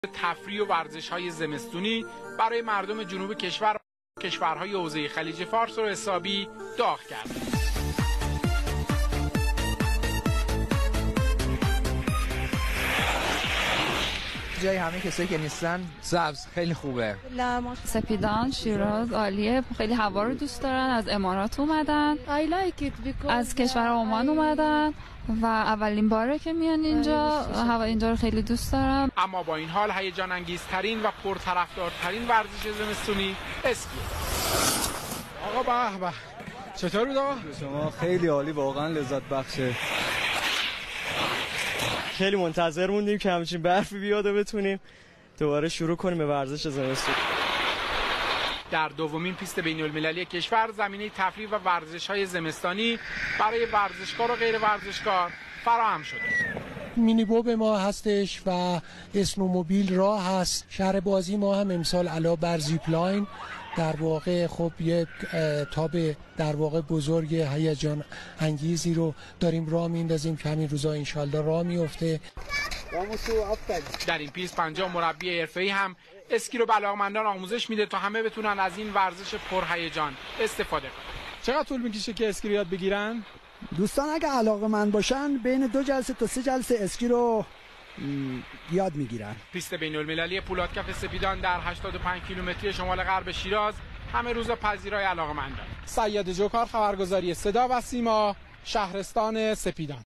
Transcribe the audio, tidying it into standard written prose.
تفریح و ورزش‌های زمستونی برای مردم جنوب کشور کشورهای حوزه خلیج فارس رو حسابی داغ کرد. جای همه کسایی که نیستن سبز خیلی خوبه. سپیدان، شیراز عالیه، خیلی هوا رو دوست دارن، از امارات اومدن، از کشور عمان اومدن و اولین باره که میان اینجا، هوا اینجا رو خیلی دوست دارم. اما با این حال هیجان انگیزترین و پرطرفدارترین ورزش زمستونی اسکیه. آقا به به، چطور بود آقا؟ شما خیلی عالی، واقعا لذت بخشه. خیلی منتظر موندیم که همچین برفی بیاد و بتونیم دوباره شروع کنیم به ورزش زمستون. در دومین پیست بین‌المللی کشور زمینه تفریح و ورزش‌های زمستانی برای ورزشکار و غیر ورزشکار فراهم شده. مینی بوب ما هستش و اسنوموبیل راه هست. شهر بازی ما هم امسال علاوه بر زیپلاین در واقع خب یک تاب در واقع بزرگ هیجان انگیزی رو داریم راه میندازیم که همین روزا انشالله راه میفته. در این پیست 50 مربی حرفه‌ای هم اسکی رو به علاقه‌مندان آموزش میده تا همه بتونن از این ورزش پرهیجان استفاده کنن. چقدر طول میکشه که اسکی رو یاد بگیرن؟ دوستان اگه علاقه‌مند باشن بین 2 جلسه تا 3 جلسه اسکی رو یاد میگیرن. پیست بین‌المللی پولادکف سپیدان در 85 کیلومتری شمال غرب شیراز همه روز پذیرای علاقه‌مندان. سید جوکار، خبرگزاری صدا و سیما، شهرستان سپیدان.